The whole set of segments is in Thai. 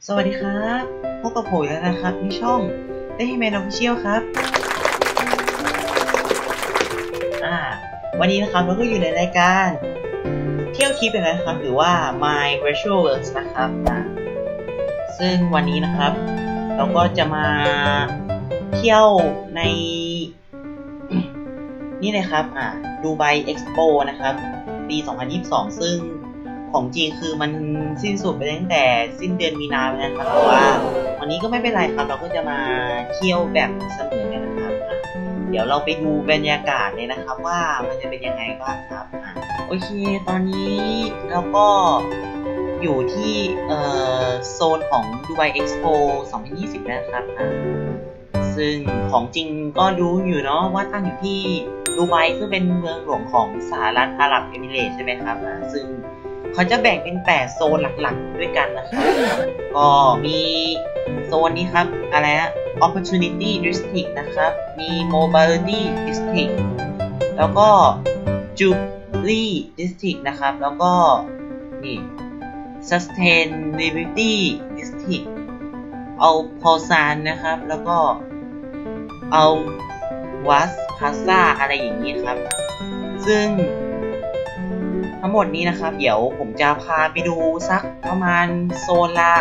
สวัสดีครับพบกับผมแล้วนะครับที่ช่องได้ให้แมนออฟฟิเชียลครับวันนี้นะครับเราก็อยู่ในรายการเที่ยวทิปนะครับหรือว่า My Virtual Worlds นะครับซึ่งวันนี้นะครับเราก็จะมาเที่ยวในนี่เลยครับดูไบเอ็กซ์โปนะครับปี 2022 ซึ่งของจริงคือมันสิ้นสุดไปตั้งแต่สิ้นเดือนมีนาคมนะครับแต่ว่าวันนี้ก็ไม่เป็นไรครับเราก็จะมาเที่ยวแบบเสมือนกันนะครับเดี๋ยวเราไปดูบรรยากาศเลยนะครับว่ามันจะเป็นยังไงบ้างครับโอเคตอนนี้เราก็อยู่ที่โซนของดูไบเอ็กซ์โป 2020 นะครับซึ่งของจริงก็รู้อยู่เนาะว่าตั้งอยู่ที่ดูไบซึ่งเป็นเมืองหลวงของสหรัฐอาหรับเอมิเรตส์ใช่ไหมครับซึ่งเขาจะแบ่งเป็น8โซนหลักๆด้วยกันนะครับก็มีโซนนี้ครับอะไรฮะ Opportunity District นะครับมี Mobility District แล้วก็ Jubilee District นะครับแล้วก็นี่ Sustainability District เอาพอซานนะครับแล้วก็เอาวัสพาซ่าอะไรอย่างนี้ครับซึ่งทั้งหมดนี้นะครับเดี๋ยวผมจะพาไปดูสักประมาณโซนละ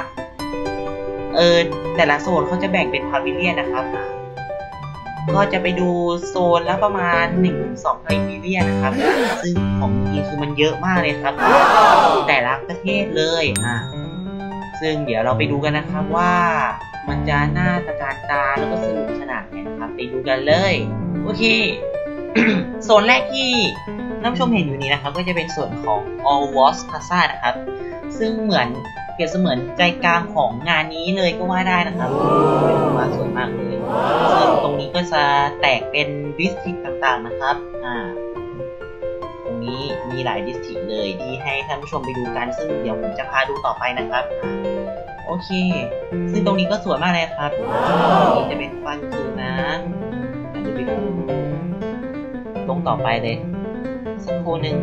แต่ละโซนเขาจะแบ่งเป็นพาวิเลียนนะครับก็จะไปดูโซนละประมาณ 1-2 พาวิเลียนนะครับซึ่งของจริงคือมันเยอะมากเลยครับแต่ละประเทศเลยซึ่งเดี๋ยวเราไปดูกันนะครับว่ามันจะน่าตะการตาแล้วก็สนุกขนาดไหนนะครับไปดูกันเลยโอเค โซนแรกที่ท่านผู้ชมเห็นอยู่นี้นะครับก็จะเป็นส่วนของ All Was Plaza นะครับซึ่งเปรียบเสมือนใจกลางของงานนี้เลยก็ว่าได้นะครับเป็นมาส่วนมากเลยซึ่งตรงนี้ก็จะแตกเป็นดิสทริกต่างๆนะครับตรงนี้มีหลายดิสทริกเลยที่ให้ท่านผู้ชมไปดูกันซึ่งเดี๋ยวผมจะพาดูต่อไปนะครับโอเคซึ่งตรงนี้ก็สวยมากเลยครับตรงนี้จะเป็นฟันคืนนะเดี๋ยวไปดูตรงต่อไปเลยสักครู่หนึ่ง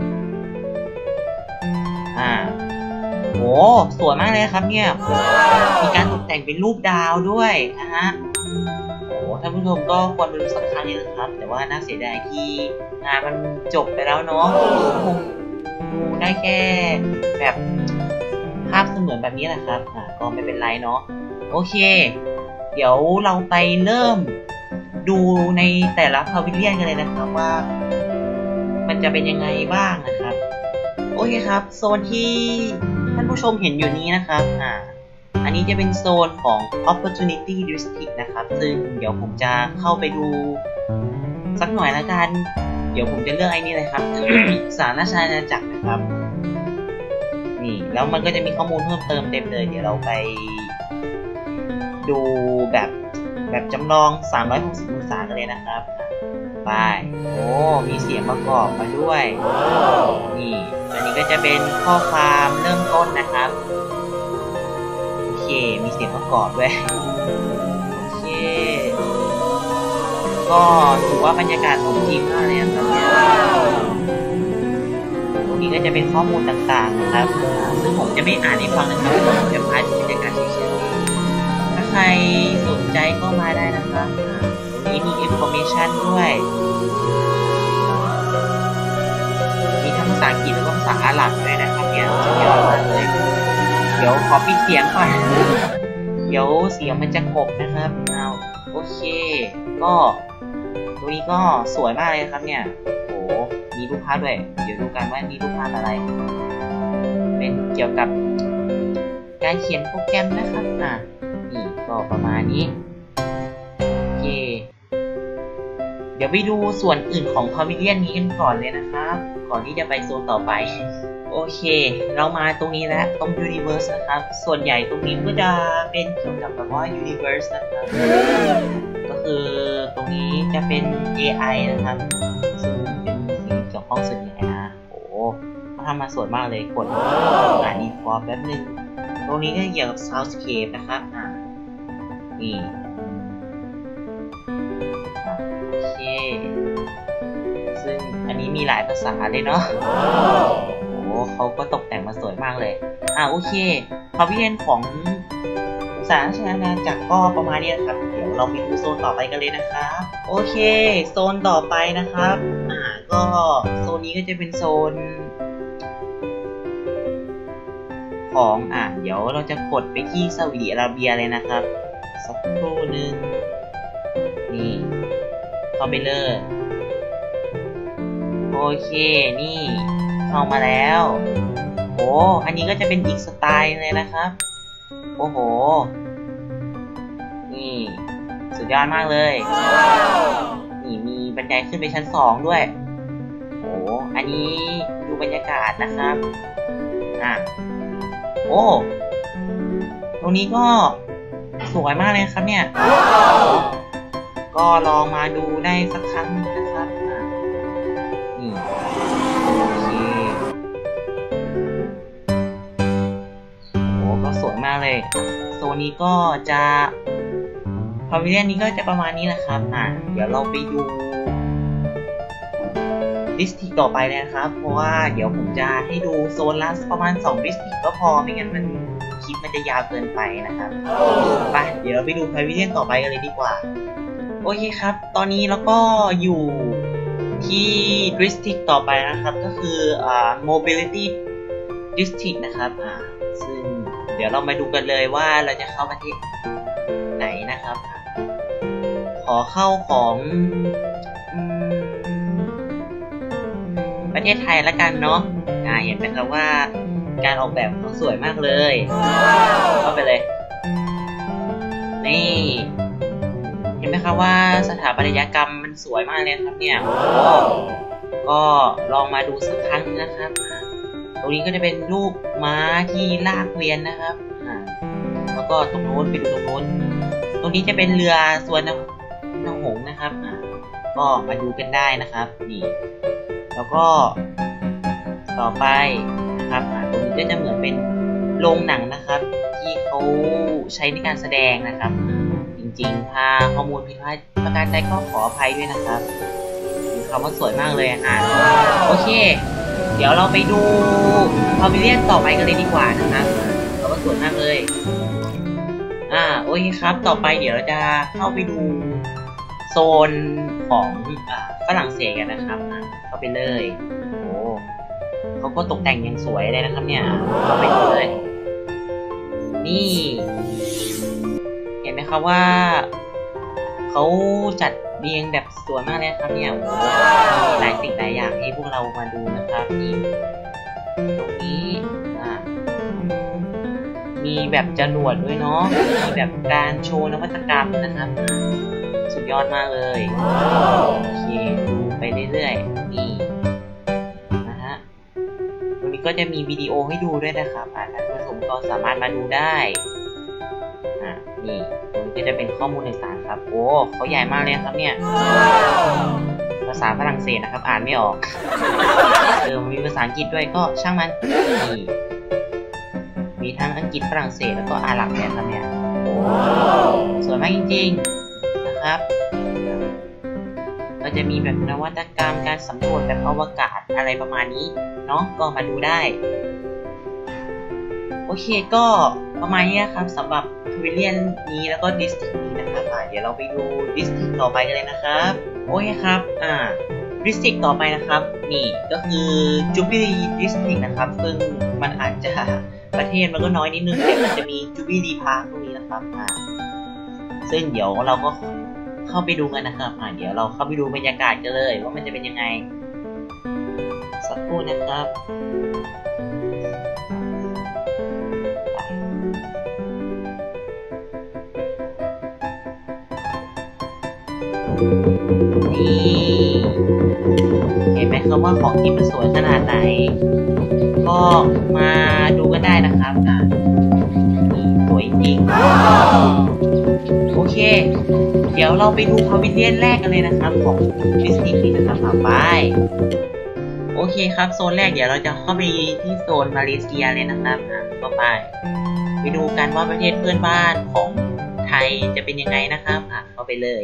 โอ้สวยมากเลยครับเนี่ยมีการตกแต่งเป็นรูปดาวด้วยนะฮะโอ้ท่านผู้ชมก็ควรไปดูสักครั้งนึงนะครับแต่ว่าน่าเสียดายที่งานมันจบไปแล้วเนาะคงดูได้แค่แบบภาพเสมือนแบบนี้แหละครับก็ไม่เป็นไรเนาะโอเคเดี๋ยวเราไปเริ่มดูในแต่ละพาวิเลียนกันเลยนะครับว่ามันจะเป็นยังไงบ้างนะครับโอเคครับโซนที่ท่านผู้ชมเห็นอยู่นี้นะครับอันนี้จะเป็นโซนของ Opportunity District นะครับซึ่งเดี๋ยวผมจะเข้าไปดูสักหน่อยละกันเดี๋ยวผมจะเลือกไอ้นี่เลยครับ สารราชอาณาจักรนะครับนี่แล้วมันก็จะมีข้อมูลเพิ่มเติมเต็มเลยเดี๋ยวเราไปดูแบบจำลอง360องศากันเลยนะครับไปโอ้มีเสียงประกอบมาด้วยนี่อันนี้ก็จะเป็นข้อความเริ่มต้นนะครับโอเคมีเสียงประกอบด้วยโอเคก็ถือว่าบรรยากาศสมจริงมากเลยนะครับตรงนี้ก็จะเป็นข้อมูลต่างๆนะครับซึ่งผมจะไม่อ่านให้ฟังนะครับผมจะพาดูบรรยากาศเฉยๆถ้าใครสนใจก็มาได้นะครับมี information ด้วยมีทั้งภาษาอังกฤษแล้วก็ภาษาอาหรับด้วยนะครับเนี่ยสุดยอดมากเลยเดี๋ยวขอปิดเสียงก่อนเดี๋ยวเสียงมันจะกบนะครับโอเคก็ตัวนี้ก็สวยมากเลยครับเนี่ยโอ้มีรูปภาพด้วยเดี๋ยวดูกันว่ามีรูปภาพอะไรเป็นเกี่ยวกับการเขียนโปรแกรมนะครับนี่ก็ประมาณนี้เดี๋ยวไปดูส่วนอื่นของพาวิเลียนนี้กันก่อนเลยนะครับก่อนที่จะไปโซนต่อไปโอเคเรามาตรงนี้แล้วตรง Universe นะครับส่วนใหญ่ตรงนี้ก็จะเป็นเกี่ยวกับแบบว่า Universe นะครับก็คือตรงนี้จะเป็น AI นะครับซึ่งเป็นสิ่งเกี่ยวข้องส่วนใหญ่นะโอ้เขาทำมาสวยมากเลยกดอีฟอร์แป๊บนึงตรงนี้ก็เกี่ยวกับ Soundscape นะครับนี่ซึ่งอันนี้มีหลายภาษาเลยเนาะโอ้เขาก็ตกแต่งมาสวยมากเลยโอเคพาวิเลียนของสาธารณจักรก็ประมาณนี้นะครับเดี๋ยวเราไปดูโซนต่อไปกันเลยนะครับโอเคโซนต่อไปนะครับก็โซนนี้ก็จะเป็นโซนของเดี๋ยวเราจะกดไปที่ซาอุดิอาระเบียเลยนะครับสักครู่หนึ่งนี่เข้าไปเลยโอเคนี่เข้ามาแล้วโอ้อันนี้ก็จะเป็นอีกสไตล์เลยนะครับโอ้โหนี่สุดยอดมากเลยนี่มีบันไดขึ้นไปชั้น2ด้วยโอ้อันนี้ดูบรรยากาศนะครับโอ้ตรงนี้ก็สวยมากเลยครับเนี่ยก็ลองมาดูได้สักครั้งนึงนะครับนี่โอเคโอ้ก็สวยมากเลยโซนนี้ก็จะพาวิเลียนนี้ก็จะประมาณนี้นะครับเดี๋ยวเราไปดูดิสทริกต่อไปเลยนะครับเพราะว่าเดี๋ยวผมจะให้ดูโซนละประมาณ2ดิสทริกก็พอไม่งั้นคลิปมันจะยาวเกินไปนะครับไปเดี๋ยวเราไปดูพาวิเลียนต่อไปกันเลยดีกว่าโอเคครับตอนนี้เราก็อยู่ที่ดิสทริกต่อไปนะครับก็คือmobility district นะครับซึ่งเดี๋ยวเรามาดูกันเลยว่าเราจะเข้าประเทศไหนนะครับขอเข้าของประเทศไทยละกันเนาะเห็นไหมครับว่าการออกแบบเขาสวยมากเลยเข้าไปเลยนี่เห็นไหมครับว่าสถาปัตยกรรมมันสวยมากเลยครับเนี่ยก็ลองมาดูสักครั้งนะครับตรงนี้ก็จะเป็นรูปม้าที่ลากเกวียนนะครับแล้วก็ตรงโน้นไปดูตรงโน้นตรงนี้จะเป็นเรือสวนน้ำหงส์นะครับก็มาดูกันได้นะครับนี่แล้วก็ต่อไปนะครับตรงนี้ก็จะเหมือนเป็นโรงหนังนะครับที่เขาใช้ในการแสดงนะครับจริงๆถ้าข้อมูลผิดพลาดประการใดก็ขออภัยด้วยนะครับคือคำว่าสวยมากเลยโอเคเดี๋ยวเราไปดูพาวิเลียนต่อไปกันเลยดีกว่านะครับเราก็สวยมากเลยโอเคครับต่อไปเดี๋ยวเราจะเข้าไปดูโซนของฝรั่งเศสกันนะครับเข้าไปเลยโอ้เขาก็ตกแต่งอย่างสวยเลยนะครับเนี่ยเข้าไปดูเลยนี่เห็นไหมครับว่าเขาจัดเรียงแบบสวยมากเลยครับเนี่ยมีหลายสิ่งหลายอย่างให้พวกเรามาดูนะครับนี่ตรงนี้มีแบบจรวดด้วยเนาะมีแบบการโชว์นวัตกรรมนะครับสุดยอดมากเลยโอเคดูไปเรื่อยๆนี่นะฮะตรงนี้ก็จะมีวิดีโอให้ดูด้วยนะครับท่านผู้ชมก็สามารถมาดูได้นี่ตรงนี้ก็จะเป็นข้อมูลต่างๆครับโอ้เขาใหญ่มากเลยครับเนี่ยภาษาฝรั่งเศสนะครับอ่านไม่ออกมีภาษาอังกฤษด้วยก็ช่างมันนี่มีทั้งอังกฤษฝรั่งเศสแล้วก็อาหรับเนี่ยครับเนี่ยโอ้สวยมากจริงๆนะครับก็จะมีแบบนวัตกรรมการสำรวจแบบอวกาศอะไรประมาณนี้เนาะก็มาดูได้โอเคก็ประมาณนี้ครับสำหรับพาวิเลียนนี้แล้วก็ดิสทริกนี้นะครับเดี๋ยวเราไปดูดิสทริกต่อไปกันเลยนะครับโอเคครับดิสทริกต่อไปนะครับนี่ก็คือจูบิลีดิสทริกนะครับซึ่งมันอาจจะประเทศมันก็น้อยนิดนึงแต่มันจะมีจูบิลีพาร์คตรงนี้นะครับซึ่งเดี๋ยวเราก็เข้าไปดูกันนะครับเดี๋ยวเราเข้าไปดูบรรยากาศกันเลยว่ามันจะเป็นยังไงสักครู่นะครับนี่เห็นไหมครับว่าของที่มันสวยขนาดไหนก็มาดูกันได้นะครับนี่สวยจริงโอเคเดี๋ยวเราไปดูพาวิเลียนแรกกันเลยนะครับของดิสนีย์นี้นะครับไปโอเคครับโซนแรกเดี๋ยวเราจะเข้าไปที่โซนมาเลเซียเลยนะครับเข้าไปดูกันว่าประเทศเพื่อนบ้านของไทยจะเป็นยังไงนะครับเข้าไปเลย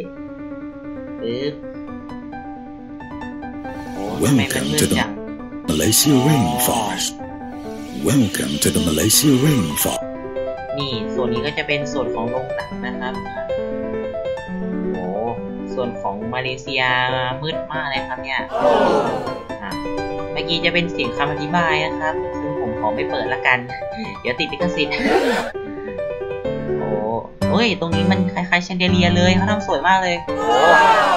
Welcome to the Malaysia Rainforest. Welcome to the Malaysia Rainforest. นี่ส่วนนี้ก็จะเป็นส่วนของโรงหนังนะครับโอ้ส่วนของมาเลเซียมืดมากเลยครับเนี่ยเมื่อกี้จะเป็นเสียงคำอธิบายนะครับซึ่งผมขอไม่เปิดละกัน เดี๋ยวติดลิขสิทธิ์ โอ้ยตรงนี้มันคล้ายๆแชนเดเลียเลยเขาทำสวยมากเลยโอ้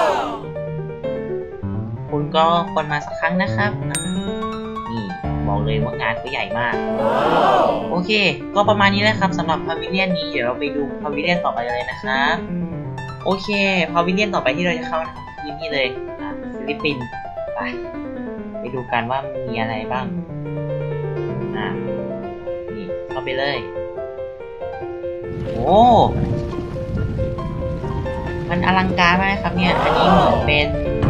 คุณก็ควรมาสักครั้งนะครับนี่บอกเลยว่างานเขาใหญ่มากโอเคก็ประมาณนี้แหละครับสำหรับพาวิเลียนนี้เดี๋ยวเราไปดูพาวิเลียนต่อไปเลยนะครับโอเคพาวิเลียนต่อไปที่เราจะเข้าคือนี่เลยฟิลิปปินส์ไปดูกันว่ามีอะไรบ้างนี่เข้าไปเลยโอ้มันอลังการมากครับเนี่ยอันนี้เหมือนเป็น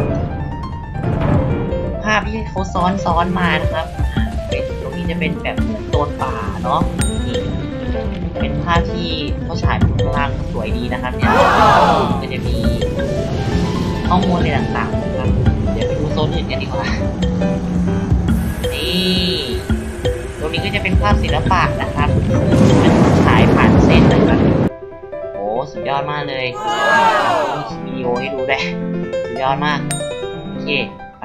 ภาพที่เขาซ้อนมานะครับเป็นตรงนี้จะเป็นแบบเหมือนโซนป่าเนาะนี่เป็นภาพที่เขาฉายบนข้างล่างสวยดีนะครับเนี่ยก็จะมีข้อมูลอะไรต่างๆนะครับเดี๋ยวไปดูโซนอื่นกันดีกว่านี่ตรงนี้ก็จะเป็นภาพศิลปะนะครับมันฉายผ่านเส้นนะครับโอ้สุดยอดมากเลยมีวิดีโอให้ดูด้วยสุดยอดมากโอเคไป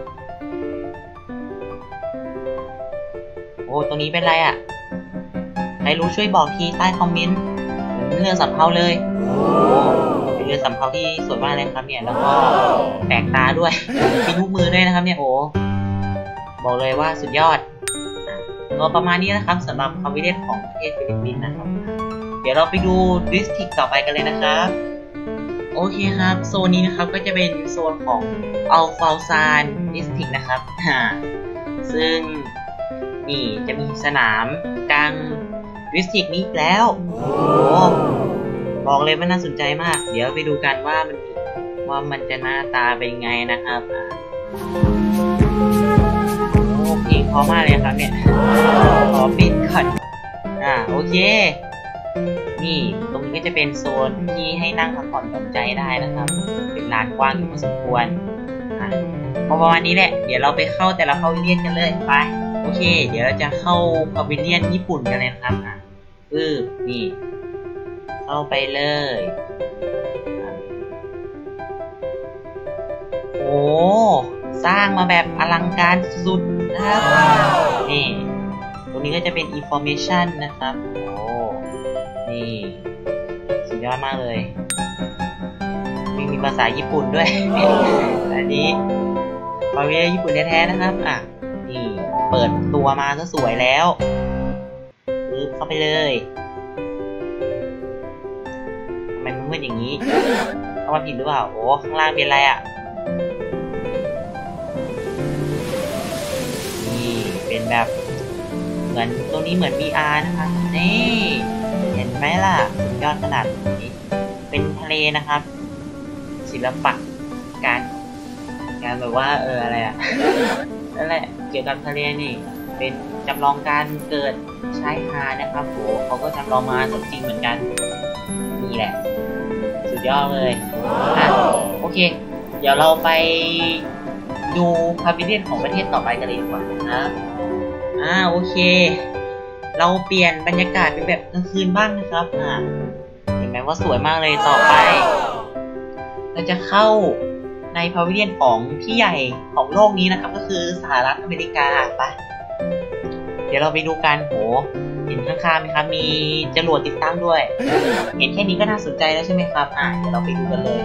โอ้ตรงนี้เป็นไรอ่ะใครรู้ช่วยบอกทีใต้คอมเมนต์เรือสำเภาเลยโอ้เป็นเรือสำเภาที่สวยมากเลยครับเนี่ยแล้วก็แปลกตาด้วยมีลูกมือด้วยนะครับเนี่ยโอ้บอกเลยว่าสุดยอดก็ประมาณนี้นะครับสำหรับพาวิเลียนของประเทศฟิลิปปินส์นะครับเดี๋ยวเราไปดูดิสทริกต่อไปกันเลยนะครับโอเคครับโซนนี้นะครับก็จะเป็นโซนของอัลฟาซานดิสทริกนะครับซึ่งนี่จะมีสนามกลางดิสทริกนี้แล้วโอ้บอกเลยว่าน่าสนใจมากเดี๋ยวไปดูกันว่ามันจะหน้าตาเป็นไงนะครับเพลงพอมากเลยครับเนี่ยขอปิดก่อนโอเคนี่ตรงนี้ก็จะเป็นโซนที่ให้นั่งพักผ่อนหย่อนใจได้นะครับเป็นลานกว้างอยู่พอสมควรประมาณนี้แหละเดี๋ยวเราไปเข้าแต่ละพาวิเลียนกันเลยไปโอเคเดี๋ยวเราจะเข้าพาวิเลียนญี่ปุ่นกันเลยนะครับนี่เข้าไปเลยโอ้สร้างมาแบบอลังการสุดๆนะครับนี่ตรงนี้ก็จะเป็น information นะครับโอ้นี่สุดยอดมากเลยมีภาษาญี่ปุ่นด้วย อันนี้พาวิเลียนญี่ปุ่นแท้ๆนะครับนี่เปิดตัวมาก็สวยแล้วเข้าไปเลยทำไมมันมืดอย่างนี้เข้ามาผิดหรือเปล่าโอ้ข้างล่างเป็นอะไรนี่เป็นแบบเหมือนตรงนี้เหมือน VR นะครับนี่เห็นไหมล่ะสุดยอดขนาดนี้เป็นทะเลนะครับศิลปะการแบบว่าอะไรนั่นแหละเกี่ยวกับทะเลนี่เป็นจำลองการเกิดชายหาดนะครับโหเขาก็จำลองมาสมจริงเหมือนกันนี่แหละสุดยอดเลยโอเคเดี๋ยวเราไปดูพาวิเลียนของประเทศต่อไปกันเลยดีกว่านะครับโอเคเราเปลี่ยนบรรยากาศเป็นแบบกลางคืนบ้างนะครับเห็นไหมว่าสวยมากเลยต่อไปเราจะเข้าในพาวิเลียนของพี่ใหญ่ของโลกนี้นะครับก็คือสหรัฐอเมริกาไปเดี๋ยวเราไปดูกันโหเห็นข้างๆไหมครับมีจรวดติดตั้งด้วยเห็นแค่นี้ก็น่าสนใจแล้วใช่ไหมครับเดี๋ยวเราไปดูกันเลย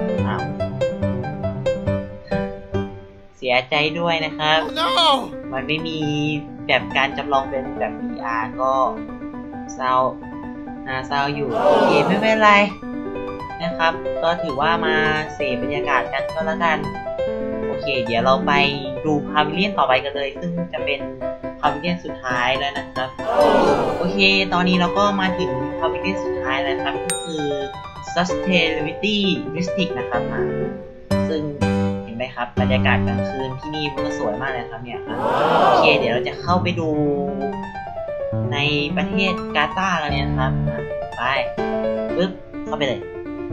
เสียใจด้วยนะครับ มันไม่มีแบบการจำลองเป็นแบบ VR ก็เศร้าอยู่โอเคไม่เป็นไรนะครับก็ถือว่ามาเสพบรรยากาศกันก็แล้วกันโอเคเดี๋ยวเราไปดูพาวิเลียนต่อไปกันเลยซึ่งจะเป็นพาวิเลียนสุดท้ายแล้วนะครับโอเคตอนนี้เราก็มาถึงพาวิเลียนสุดท้ายแล้วครับก็คือ Sustainability District นะครับซึ่งเห็นไหมครับบรรยากาศกลางคืนที่นี่มันก็สวยมากเลยครับเนี่ยโอเคเดี๋ยวเราจะเข้าไปดูในประเทศกาตาร์กันเนี่ยครับไปปึ๊บเข้าไปเลย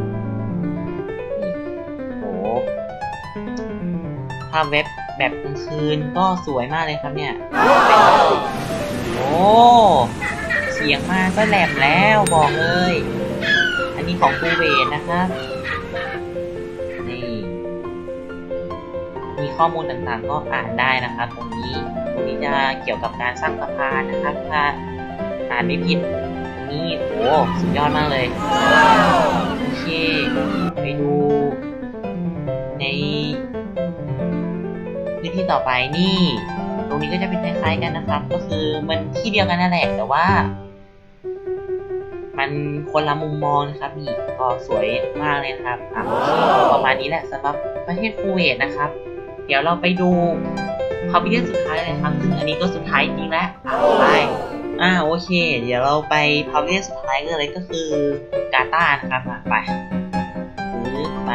ภาพเว็บแบบกลางคืนก็สวยมากเลยครับเนี่ยโอ้สุดสียงมาก็แหลมแล้วบอกเลย อันนี้ของฟูเวทนะครับนี่มีข้อมูลต่างๆก็อ่านได้นะครับตรงนี้จะเกี่ยวกับการสร้างสะพานนะครับถ้าอ่านไม่ผิดนี่โอ้สุดยอดมากเลยโอเคไปดูในพื้นที่ต่อไปนี่ตรงนี้ก็จะเป็นคล้ายๆกันนะครับก็คือมันที่เดียวกันนั่นแหละแต่ว่ามันคนละมุมมองนะครับนี่ก็สวยมากเลยนะครับประมาณนี้แหละสำหรับประเทศคูเวตนะครับเดี๋ยวเราไปดูพาวิเลียนสุดท้ายเลยครับซึ่งอันนี้ก็สุดท้ายจริงแล้วไปโอเคเดี๋ยวเราไปพาวิเลียนสุดท้ายกันเลยก็คือกาตาร์นะครับไปไป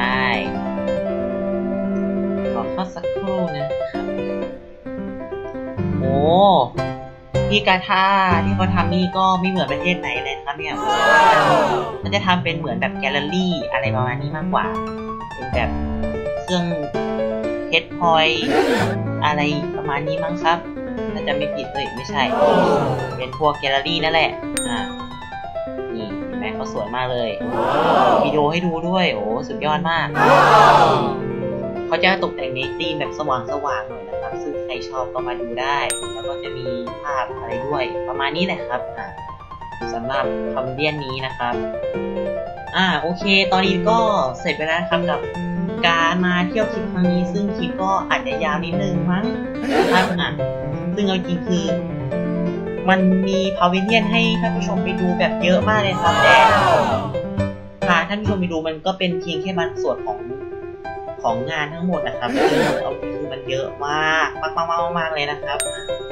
ขอเข้าสักครู่นะครับโอ้ที่กาตาร์ที่เขาทำนี่ก็ไม่เหมือนประเทศไหนเลยครับเนี่ยมันจะทำเป็นเหมือนแบบแกลเลอรี่อะไรประมาณนี้มากกว่าเป็นแบบเครื่องเพชรพลอยอะไรประมาณนี้มั้งครับน่าจะไม่ผิดเลยไม่ใช่เป็นพวกแกลเลอรี่นั่นแหละนี่เห็นไหมเขาสวยมากเลยวิดีโอให้ดูด้วยโอ้สุดยอดมากเขาจะตกแต่งในธีมแบบสว่างๆหน่อยนะครับซึ่งใครชอบก็มาดูได้แล้วก็จะมีภาพอะไรด้วยประมาณนี้แหละครับสำหรับพาวิเลียนนี้นะครับโอเคตอนนี้ก็เสร็จไปแล้วครับกับการมาเที่ยวคลิปครั้งนี้ซึ่งคลิปก็อาจจะยาวนิดนึงมั้งนะครับซึ่งเอาจริงคือมันมีพาวิเลียนให้ท่านผู้ชมไปดูแบบเยอะมากเลยครับแต่พาท่านผู้ชมไปดูมันก็เป็นเพียงแค่บางส่วนของงานทั้งหมดนะครับคือเอาจริงคือมันเยอะมากเลยนะครับ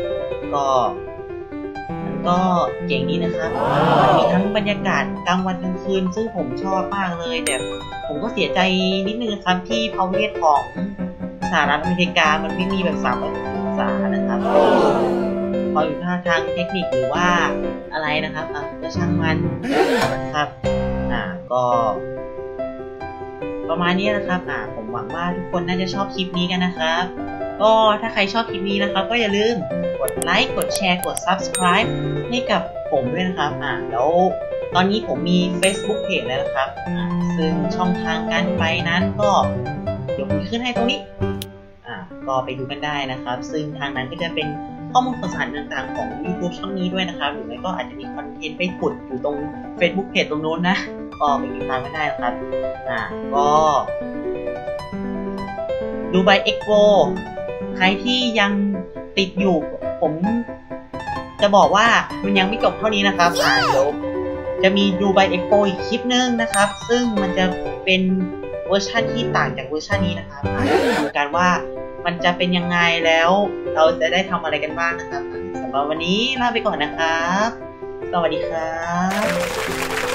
ก็เจ๋งนี้นะครับมีทั้งบรรยากาศกลางวันกลางคืนซึ่งผมชอบมากเลยแต่ผมก็เสียใจนิดนึงครับที่พาวิเลียนของสหรัฐอเมริกามันไม่มีแบบ360 องศานะครับพออยู่ทางเทคนิคหรือว่าอะไรนะครับก็ช่างมันนะครับก็ประมาณนี้นะครับผมหวังว่าทุกคนน่าจะชอบคลิปนี้กันนะครับก็ถ้าใครชอบคลิปนี้นะครับก็อย่าลืมกดไลค์กดแชร์กด Subscribe ให้กับผมด้วยนะครับแล้วตอนนี้ผมมี Facebook Page แล้วนะครับซึ่งช่องทางการไปนั้นก็เดี๋ยวผมขึ้นให้ตรงนี้ก็ไปดูกันได้นะครับซึ่งทางนั้นก็จะเป็นข้อมูลข่าวสารต่างๆของ YouTube ช่องนี้ด้วยนะครับหรือไม่ก็อาจจะมีคอนเทนต์ไปขุดอยู่ตรง Facebook Page ตรงโน้นนะก็ไปติดตามกันได้นะครับก็ดูไบเอ็กโปใครที่ยังติดอยู่ผมจะบอกว่ามันยังไม่จบเท่านี้นะครับเดี๋ยวจะมีดูไบเอ็กโปอีกคลิปนึงนะครับซึ่งมันจะเป็นเวอร์ชันที่ต่างจากเวอร์ชันนี้นะครับดูกันว่ามันจะเป็นยังไงแล้วเราจะได้ทำอะไรกันบ้างนะครับสำหรับวันนี้ลาไปก่อนนะครับสวัสดีครับ